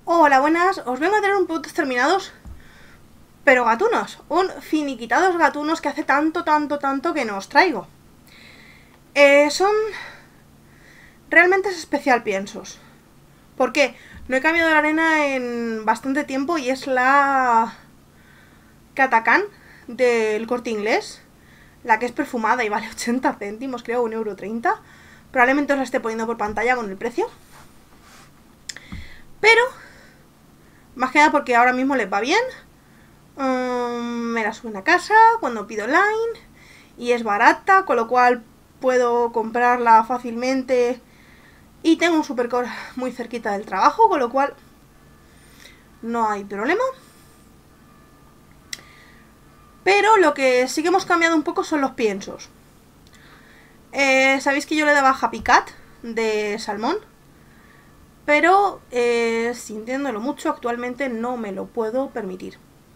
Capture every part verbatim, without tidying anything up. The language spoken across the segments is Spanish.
Hola, buenas, os vengo a traer un productos terminados, pero gatunos, un finiquitados gatunos que hace tanto, tanto, tanto que no os traigo. Eh, son... Realmente es especial piensos. ¿Por qué? No he cambiado la arena en bastante tiempo y es la... Catacán del Corte Inglés, la que es perfumada y vale ochenta céntimos, creo, un euro treinta. Probablemente os la esté poniendo por pantalla con el precio. Pero... más que nada porque ahora mismo les va bien. Um, me la suben a casa cuando pido online. Y es barata, con lo cual puedo comprarla fácilmente. Y tengo un supercore muy cerquita del trabajo, con lo cual no hay problema. Pero lo que sí que hemos cambiado un poco son los piensos. Eh, Sabéis que yo le daba Happy Cat de salmón. Pero, eh, sintiéndolo mucho, actualmente no me lo puedo permitir.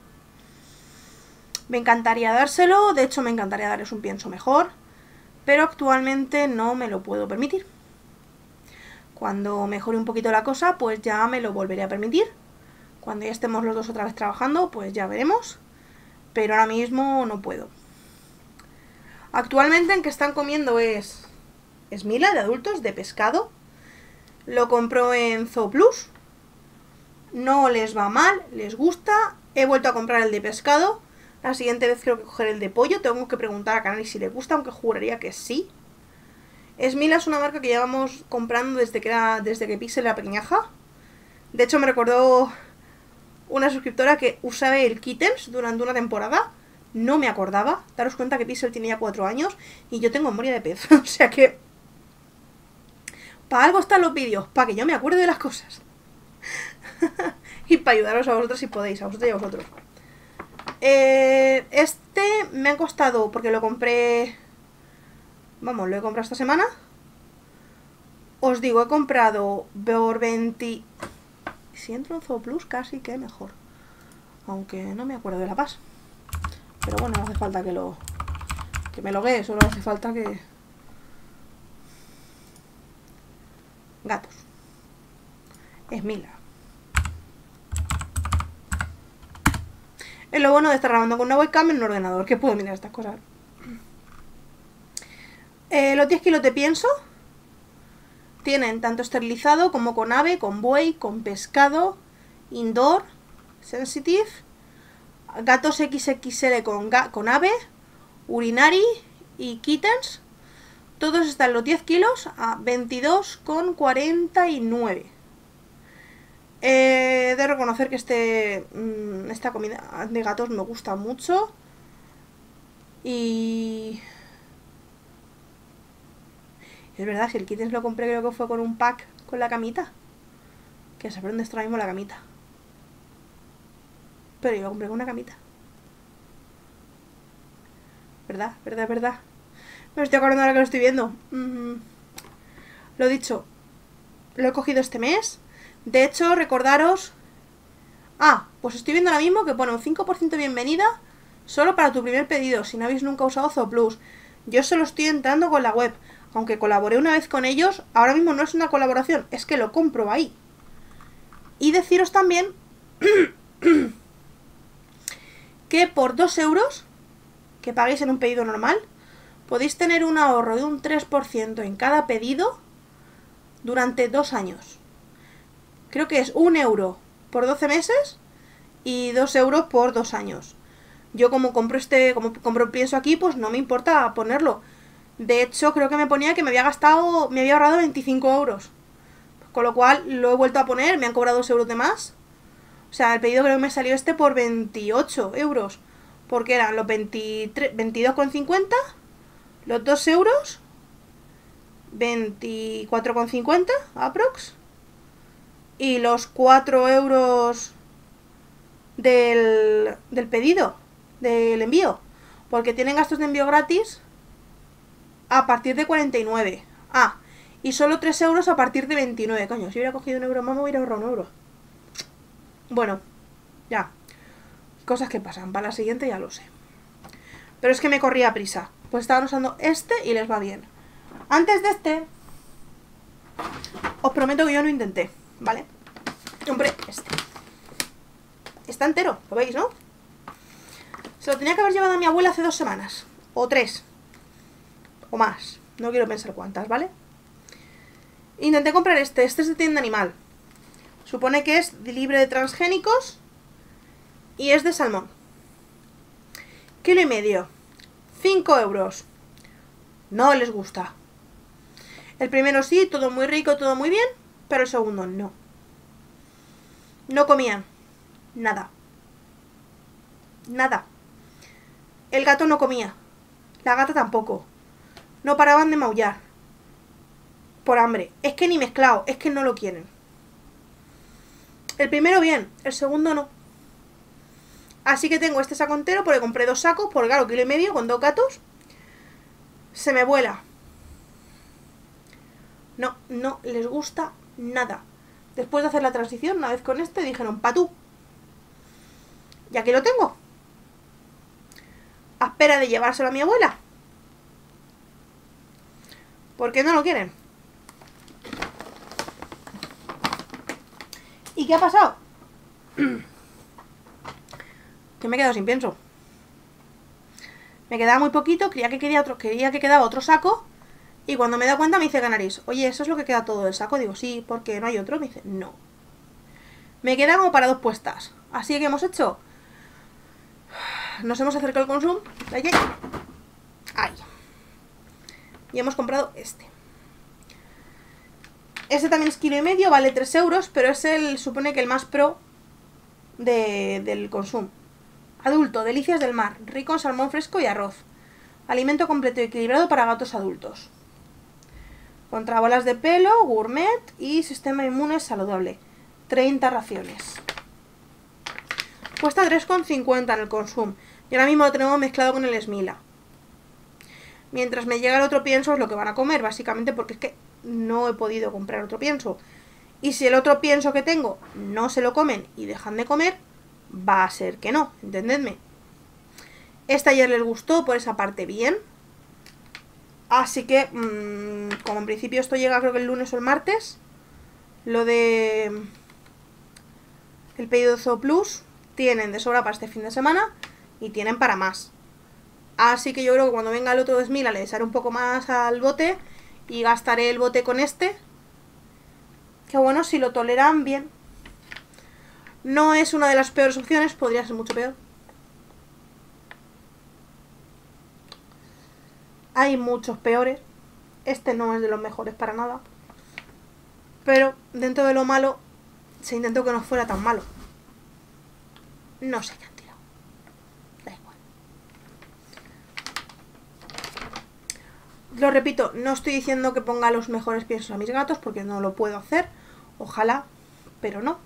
Me encantaría dárselo, de hecho me encantaría darles un pienso mejor, pero actualmente no me lo puedo permitir. Cuando mejore un poquito la cosa, pues ya me lo volveré a permitir. Cuando ya estemos los dos otra vez trabajando, pues ya veremos. Pero ahora mismo no puedo. Actualmente en que están comiendo es... es Mila, de adultos, de pescado. Lo compro en Zooplus. No les va mal, les gusta. He vuelto a comprar el de pescado. La siguiente vez creo que cogeré el de pollo. Tengo que preguntar a Canary si le gusta, aunque juraría que sí. Esmila es una marca que llevamos comprando desde que era desde que Pixel era pequeñaja. De hecho me recordó una suscriptora que usaba el Kittens durante una temporada. No me acordaba. Daros cuenta que Pixel tiene ya cuatro años y yo tengo memoria de pez. O sea que... para algo están los vídeos, para que yo me acuerde de las cosas. Y para ayudaros a vosotros si podéis, a vosotros y a vosotros. Eh, este me ha costado, porque lo compré... Vamos, lo he comprado esta semana. Os digo, he comprado por veinte... Si entro en Zooplus casi que mejor. Aunque no me acuerdo de la paz. Pero bueno, no hace falta que lo... que me loguee, solo hace falta que... Gatos. Esmila. Es lo bueno de estar grabando con una webcam en un ordenador, que puedo mirar estas cosas. Eh, los diez kilos de pienso tienen tanto esterilizado como con ave, con buey, con pescado, indoor, sensitive, gatos equis equis ele con, ga con ave, urinari y kittens. Todos están los diez kilos a veintidós con cuarenta y nueve. Eh, he de reconocer que este, esta comida de gatos me gusta mucho. Y... es verdad, si el Kittens lo compré creo que fue con un pack con la camita. Que saber dónde está ahora mismo la camita. Pero yo lo compré con una camita. ¿Verdad? ¿Verdad? ¿Verdad? Me estoy acordando ahora que lo estoy viendo. Mm, lo dicho. Lo he cogido este mes. De hecho, recordaros... Ah, pues estoy viendo ahora mismo que pone un cinco por ciento bienvenida solo para tu primer pedido, si no habéis nunca usado Zooplus. Yo se lo estoy entrando con la web. Aunque colaboré una vez con ellos, ahora mismo no es una colaboración, es que lo compro ahí. Y deciros también que por dos euros que paguéis en un pedido normal, podéis tener un ahorro de un tres por ciento en cada pedido durante dos años. Creo que es un euro por doce meses y dos euros por dos años. Yo como compro este, como compro pienso aquí, pues no me importa ponerlo. De hecho, creo que me ponía que me había gastado, me había ahorrado veinticinco euros. Con lo cual lo he vuelto a poner, me han cobrado dos euros de más. O sea, el pedido creo que me salió este por veintiocho euros. Porque eran los veintidós con cincuenta, los dos euros, veinticuatro con cincuenta, aprox. Y los cuatro euros del, del pedido, del envío. Porque tienen gastos de envío gratis a partir de cuarenta y nueve. Ah, y solo tres euros a partir de veintinueve. Coño, si hubiera cogido un euro más me hubiera ahorrado un euro. Bueno, ya. Cosas que pasan. Para la siguiente ya lo sé. Pero es que me corría a prisa. Pues estaban usando este y les va bien. Antes de este, os prometo que yo no intenté, ¿vale? Compré este. Está entero, ¿lo veis, no? Se lo tenía que haber llevado a mi abuela hace dos semanas. O tres. O más. No quiero pensar cuántas, ¿vale? Intenté comprar este. Este es de tienda animal. Supone que es libre de transgénicos. Y es de salmón. Kilo y medio. Cinco euros. No les gusta. El primero sí, todo muy rico, todo muy bien. Pero el segundo no. No comían. Nada. Nada. El gato no comía. La gata tampoco. No paraban de maullar. Por hambre. Es que ni mezclado. Es que no lo quieren. El primero bien. El segundo no. Así que tengo este saco entero porque compré dos sacos. Por claro, kilo y medio con dos gatos. Se me vuela. No, no les gusta nada. Después de hacer la transición, una vez con este, dijeron, pa' tú. Y aquí lo tengo. A espera de llevárselo a mi abuela. ¿Por qué no lo quieren? ¿Y qué ha pasado? Que me he quedado sin pienso. Me quedaba muy poquito, creía que quería otro, quería que quedaba otro saco. Y cuando me da cuenta me dice Canaris, oye, ¿eso es lo que queda todo del saco? Digo, sí, porque no hay otro. Me dice, no. Me queda como para dos puestas. Así que hemos hecho... Nos hemos acercado al consumo. Ahí. Y hemos comprado este. Este también es kilo y medio, vale tres euros, pero es el, supone que el más pro de, del consumo. Adulto, delicias del mar, rico en salmón fresco y arroz. Alimento completo y equilibrado para gatos adultos. Contra bolas de pelo, gourmet y sistema inmune saludable. treinta raciones. Cuesta tres con cincuenta en el consumo. Y ahora mismo lo tenemos mezclado con el Esmila. Mientras me llega el otro pienso es lo que van a comer, básicamente porque es que no he podido comprar otro pienso. Y si el otro pienso que tengo no se lo comen y dejan de comer, va a ser que no, entendedme. Este ayer les gustó, por esa parte bien. Así que, mmm, como en principio esto llega creo que el lunes o el martes, lo de el pedido de Zooplus tienen de sobra para este fin de semana y tienen para más. Así que yo creo que cuando venga el otro de Esmila le echaré un poco más al bote y gastaré el bote con este. Que bueno, si lo toleran bien. No es una de las peores opciones, podría ser mucho peor. Hay muchos peores. Este no es de los mejores para nada. Pero dentro de lo malo, se intentó que no fuera tan malo. No sé qué han tirado. Da igual. Lo repito, no estoy diciendo que ponga los mejores piensos a mis gatos porque no lo puedo hacer. Ojalá, pero no.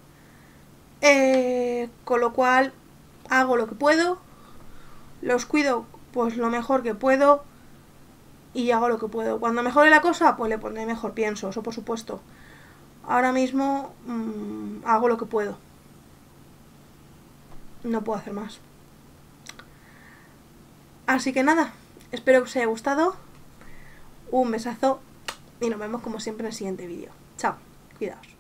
Eh, con lo cual, hago lo que puedo. Los cuido pues lo mejor que puedo. Y hago lo que puedo. Cuando mejore la cosa, pues le pondré mejor pienso, eso por supuesto. Ahora mismo mmm, hago lo que puedo. No puedo hacer más. Así que nada, espero que os haya gustado. Un besazo y nos vemos como siempre en el siguiente vídeo. Chao, cuidaos.